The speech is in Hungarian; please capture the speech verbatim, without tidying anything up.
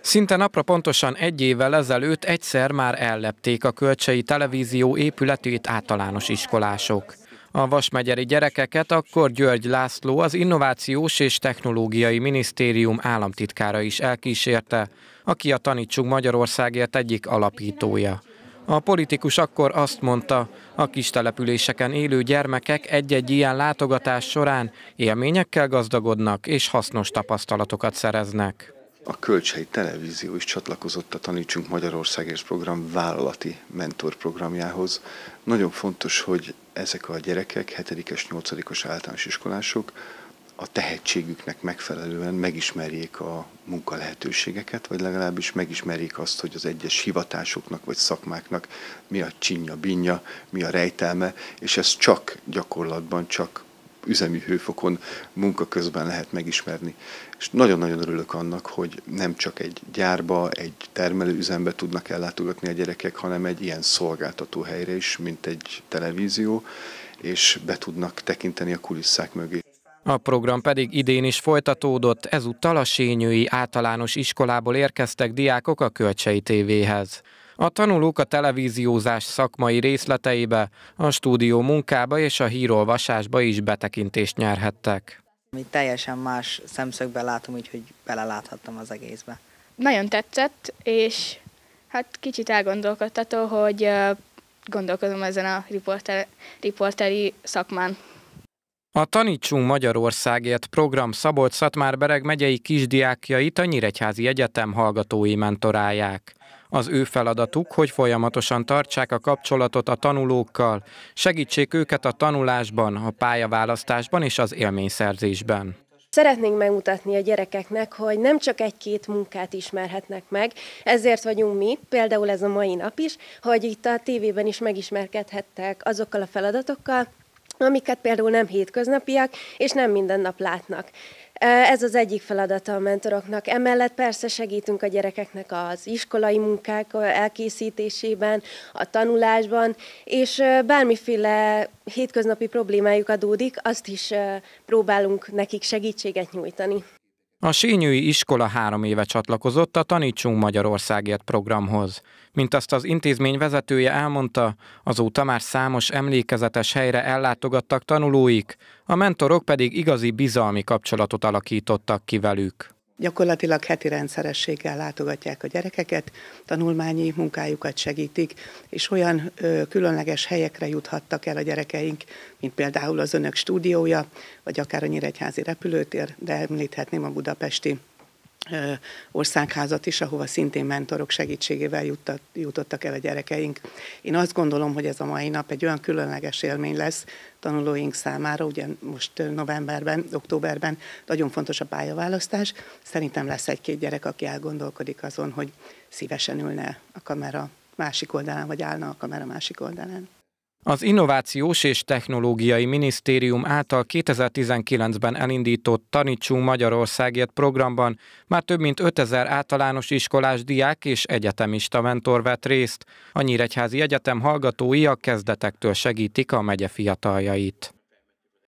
Szinte napra pontosan egy évvel ezelőtt egyszer már ellepték a Kölcsei Televízió épületét általános iskolások. A vasmegyeri gyerekeket akkor György László, az Innovációs és Technológiai Minisztérium államtitkára is elkísérte, aki a Tanítsunk Magyarországért egyik alapítója. A politikus akkor azt mondta, a kistelepüléseken élő gyermekek egy-egy ilyen látogatás során élményekkel gazdagodnak és hasznos tapasztalatokat szereznek. A Kölcsei Televízió is csatlakozott a Tanítsunk Magyarországért program vállalati mentorprogramjához. Nagyon fontos, hogy ezek a gyerekek, hetedikes, nyolcadikos általános iskolások a tehetségüknek megfelelően megismerjék a munkalehetőségeket, vagy legalábbis megismerjék azt, hogy az egyes hivatásoknak vagy szakmáknak mi a csinja, binja, mi a rejtelme, és ez csak gyakorlatban, csak üzemi hőfokon, munka közben lehet megismerni. És nagyon-nagyon örülök annak, hogy nem csak egy gyárba, egy termelőüzembe tudnak ellátogatni a gyerekek, hanem egy ilyen szolgáltató helyre is, mint egy televízió, és be tudnak tekinteni a kulisszák mögé. A program pedig idén is folytatódott, ezúttal a Sényői Általános Iskolából érkeztek diákok a Kölcsei tévéhez. A tanulók a televíziózás szakmai részleteibe, a stúdió munkába és a hírolvasásba is betekintést nyerhettek. Mi teljesen más szemszögben látom, úgyhogy beleláthattam az egészbe. Nagyon tetszett, és hát kicsit elgondolkodtató, hogy gondolkozom ezen a riporter, riporteri szakmán. A Tanítsunk Magyarországért program Szabolcs-Szatmár-Bereg megyei kisdiákjait a Nyíregyházi Egyetem hallgatói mentorálják. Az ő feladatuk, hogy folyamatosan tartsák a kapcsolatot a tanulókkal, segítsék őket a tanulásban, a pályaválasztásban és az élményszerzésben. Szeretnénk megmutatni a gyerekeknek, hogy nem csak egy-két munkát ismerhetnek meg, ezért vagyunk mi, például ez a mai nap is, hogy itt a tévében is megismerkedhettek azokkal a feladatokkal, amiket például nem hétköznapiak, és nem minden nap látnak. Ez az egyik feladata a mentoroknak. Emellett persze segítünk a gyerekeknek az iskolai munkák elkészítésében, a tanulásban, és bármiféle hétköznapi problémájuk adódik, azt is próbálunk nekik segítséget nyújtani. A Sényői iskola három éve csatlakozott a Tanítsunk Magyarországért programhoz. Mint azt az intézmény vezetője elmondta, azóta már számos emlékezetes helyre ellátogattak tanulóik, a mentorok pedig igazi bizalmi kapcsolatot alakítottak ki velük. Gyakorlatilag heti rendszerességgel látogatják a gyerekeket, tanulmányi munkájukat segítik, és olyan ö, különleges helyekre juthattak el a gyerekeink, mint például az önök stúdiója, vagy akár a Nyíregyházi repülőtér, de említhetném a budapesti ö, országházat is, ahova szintén mentorok segítségével juttat, jutottak el a gyerekeink. Én azt gondolom, hogy ez a mai nap egy olyan különleges élmény lesz tanulóink számára, ugye most novemberben, októberben nagyon fontos a pályaválasztás. Szerintem lesz egy-két gyerek, aki elgondolkodik azon, hogy szívesen ülne a kamera másik oldalán, vagy állna a kamera másik oldalán. Az Innovációs és Technológiai Minisztérium által kétezer-tizenkilencben elindított Tanítsunk Magyarországért programban már több mint ötezer általános iskolás diák és egyetemista mentor vett részt. A Nyíregyházi Egyetem hallgatói a kezdetektől segítik a megye fiataljait.